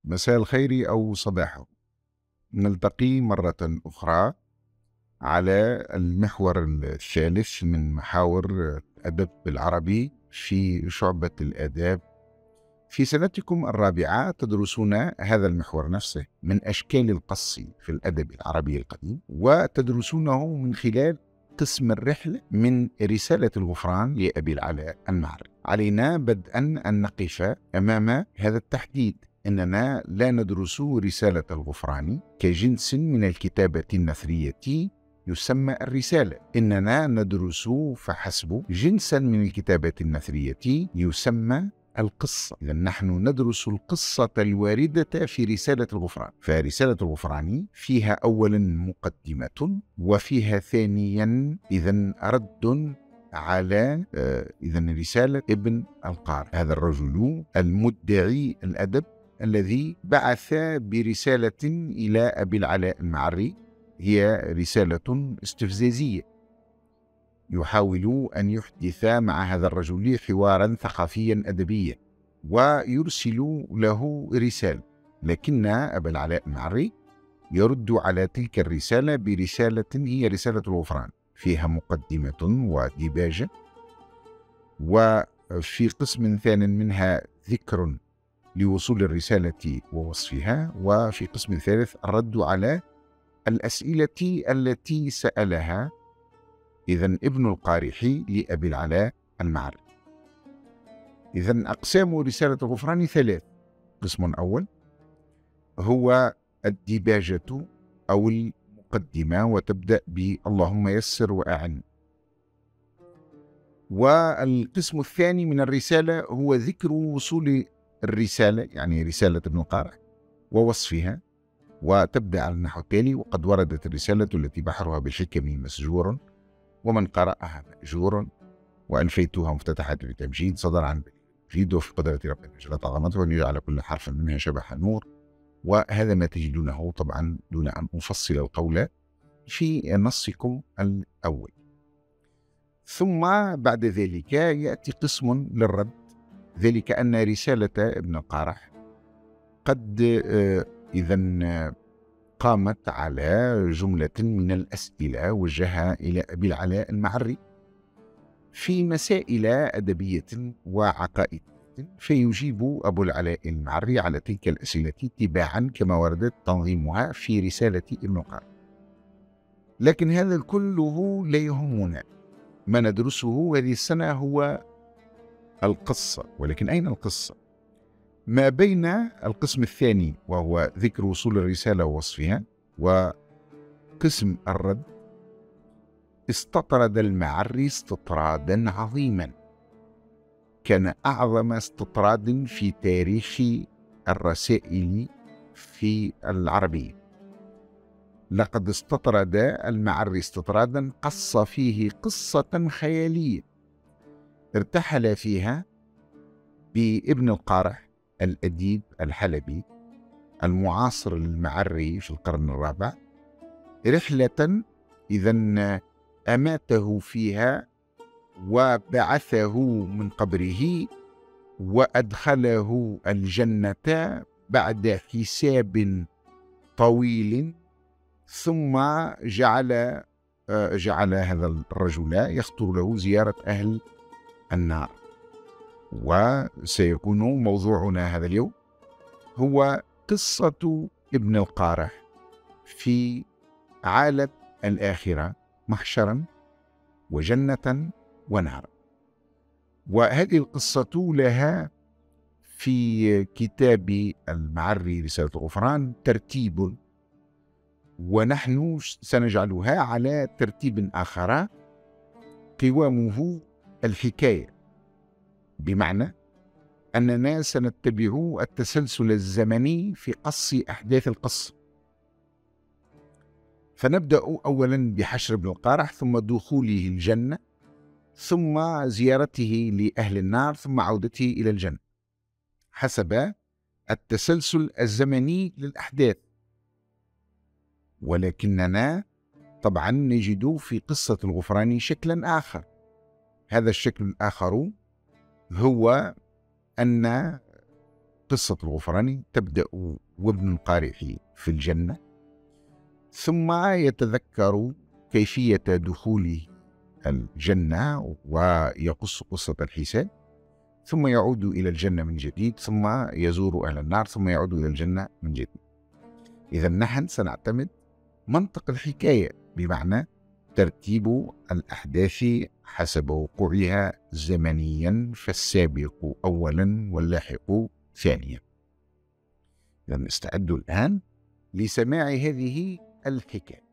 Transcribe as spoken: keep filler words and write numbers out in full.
مساء الخير أو صباحه. نلتقي مرة أخرى على المحور الثالث من محاور الأدب العربي في شعبة الآداب. في سنتكم الرابعة تدرسون هذا المحور نفسه من أشكال القص في الأدب العربي القديم، وتدرسونه من خلال قسم الرحلة من رسالة الغفران لأبي العلاء المعري. علينا بدءا أن نقف أمام هذا التحديد، إننا لا ندرس رسالة الغفران كجنس من الكتابة النثرية يسمى الرسالة، إننا ندرس فحسب جنسا من الكتابة النثرية يسمى القصة. إذا نحن ندرس القصة الواردة في رسالة الغفران. فرسالة الغفران فيها أولا مقدمة، وفيها ثانيا إذن رد على إذن رسالة ابن القارح، هذا الرجل المدعي الأدب الذي بعث برسالة إلى أبي العلاء المعري. هي رسالة استفزازية، يحاول أن يحدث مع هذا الرجل حوارا ثقافيا أدبيا، ويرسل له رسالة، لكن أبا العلاء المعري يرد على تلك الرسالة برسالة هي رسالة الغفران، فيها مقدمة وديباجة، وفي قسم ثان منها ذكر لوصول الرسالة ووصفها، وفي قسم ثالث الرد على الأسئلة التي سألها إذن ابن القارح لأبي العلاء المعري. إذن أقسام رسالة الغفران ثلاث. قسم أول هو الديباجة أو المقدمة، وتبدأ باللهم يسر وأعن. والقسم الثاني من الرسالة هو ذكر وصول الرسالة، يعني رسالة ابن القارح، ووصفها، وتبدأ على النحو التالي: وقد وردت الرسالة التي بحرها بالحكم مسجور، ومن قرأها مأجور، وألفيتها مفتتحة بتمجيد، صدر عن جيد، وفي قدرة ربنا جلت عظمته أن يجعل كل حرف منها شبح نور. وهذا ما تجدونه طبعا دون أن أفصل القول في نصكم الأول. ثم بعد ذلك يأتي قسم للرد، ذلك أن رسالة ابن القارح قد إذن قامت على جملة من الأسئلة وجهها إلى أبي العلاء المعري في مسائل أدبية وعقائدية، فيجيب أبو العلاء المعري على تلك الأسئلة تباعا كما وردت تنظيمها في رسالة ابن القارح. لكن هذا كله لا يهمنا، ما ندرسه هذه السنة هو القصة. ولكن أين القصة؟ ما بين القسم الثاني وهو ذكر وصول الرسالة ووصفها، وقسم الرد، استطرد المعري استطرادا عظيما، كان أعظم استطراد في تاريخ الرسائل في العربية. لقد استطرد المعري استطرادا قص فيه قصة خيالية ارتحل فيها بابن القارح الأديب الحلبي المعاصر للمعري في القرن الرابع، رحلة إذن أماته فيها وبعثه من قبره وأدخله الجنة بعد حساب طويل، ثم جعل جعل هذا الرجل يخطر له زيارة أهل النار. وسيكون موضوعنا هذا اليوم هو قصة ابن القارح في عالم الآخرة، محشرا وجنة ونارا. وهذه القصة لها في كتاب المعري رسالة الغفران ترتيب، ونحن سنجعلها على ترتيب آخر قوامه الحكاية، بمعنى أننا سنتبع التسلسل الزمني في قص أحداث القصة. فنبدأ أولا بحشر ابن القارح، ثم دخوله الجنة، ثم زيارته لأهل النار، ثم عودته إلى الجنة، حسب التسلسل الزمني للأحداث. ولكننا طبعا نجد في قصة الغفران شكلا آخر. هذا الشكل الآخر هو أن قصة الغفراني تبدأ وابن القارئ في الجنة، ثم يتذكر كيفية دخوله الجنة ويقص قصة الحساب، ثم يعود إلى الجنة من جديد، ثم يزور أهل النار، ثم يعود إلى الجنة من جديد. إذا نحن سنعتمد منطق الحكاية، بمعنى ترتيب الأحداث حسب وقوعها زمنيا، فالسابق أولا واللاحق ثانيا. إذا استعدوا الآن لسماع هذه الحكاية.